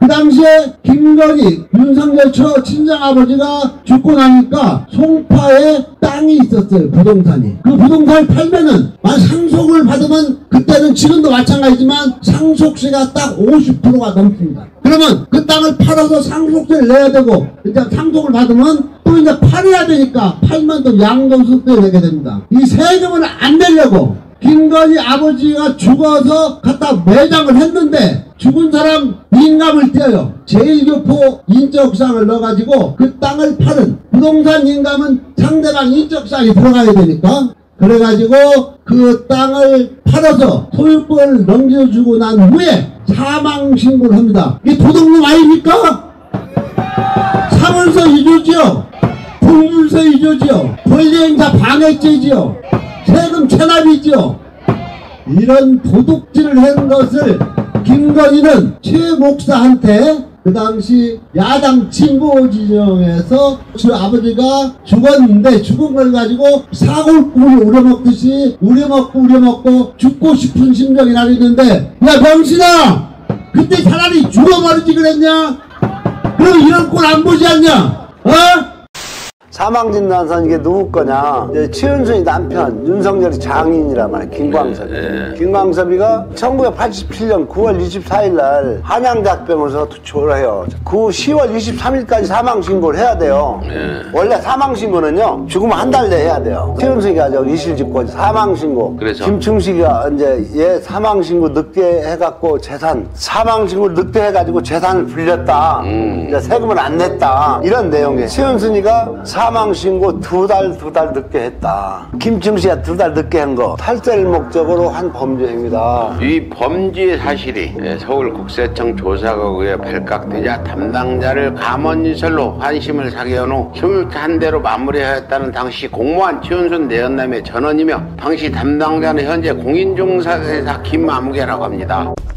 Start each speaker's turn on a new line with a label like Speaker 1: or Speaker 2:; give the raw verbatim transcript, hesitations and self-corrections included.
Speaker 1: 그 당시에 김건희, 윤석열 처 친정아버지가 죽고 나니까 송파에 땅이 있었어요. 부동산이. 그 부동산을 팔면은 만 상속을 받으면 그때는 지금도 마찬가지지만 상속세가 딱 오십 퍼센트가 넘습니다. 그러면 그 땅을 팔아서 상속세를 내야 되고 이제 상속을 받으면 또 이제 팔아야 되니까 팔면 또 양도소득세를 내게 됩니다. 이 세금을 안 내려고 김건희 아버지가 죽어서 갖다 매장을 했는데 죽은 사람 인감을 떼어요. 제일교포 인적사항을 넣어가지고 그 땅을 파는 부동산 인감은 상대방 인적사항이 들어가야 되니까 그래가지고 그 땅을 팔아서 소유권을 넘겨주고 난 후에 사망신고를 합니다. 이게 도둑놈 아닙니까? 사물서 위조지요. 공물서 위조지요. 권리행사 방해죄지요. 세금 체납이지요. 이런 도둑질을 한 것을 김건희는 최 목사한테 그 당시 야당 진보 진영에서 주 아버지가 죽었는데 죽은 걸 가지고 사골국을 우려먹듯이 우려먹고 우려먹고 죽고 싶은 심정이 나는데 야 병신아 그때 차라리 죽어버리지 그랬냐? 그럼 이런 꼴 안 보지 않냐? 어?
Speaker 2: 사망진단서는 이게 누구 거냐? 이제 최은순이 남편, 윤석열이 장인이란 말이야, 김광섭이.
Speaker 3: 네, 네.
Speaker 2: 김광섭이가 천구백팔십칠 년 구월 이십사일 날 한양대학병원에서 투초를 해요. 그 시월 이십삼일까지 사망신고를 해야 돼요.
Speaker 3: 네.
Speaker 2: 원래 사망신고는요, 죽으면 한 달 내에 해야 돼요. 최은순이가 저 이실직고 사망신고.
Speaker 3: 그래서.
Speaker 2: 김충식이가 이제 얘 사망신고 늦게 해갖고 재산, 사망신고 늦게 해가지고 재산을 불렸다.
Speaker 3: 음.
Speaker 2: 이제 세금을 안 냈다. 이런 내용이에요. 최은순이가 사망신고 두 달, 두 달 늦게 했다. 김충식이 두 달 늦게 한 거 탈세를 목적으로 한 범죄 행위다.
Speaker 3: 이 범죄 사실이 서울국세청 조사가 의해 발각되자 담당자를 감언인설로 환심을 사게 한 후 힘을한 대로 마무리하였다는 당시 공무원 최은순 내연남의 전원이며 당시 담당자는 현재 공인중개사 김아무개라고 합니다.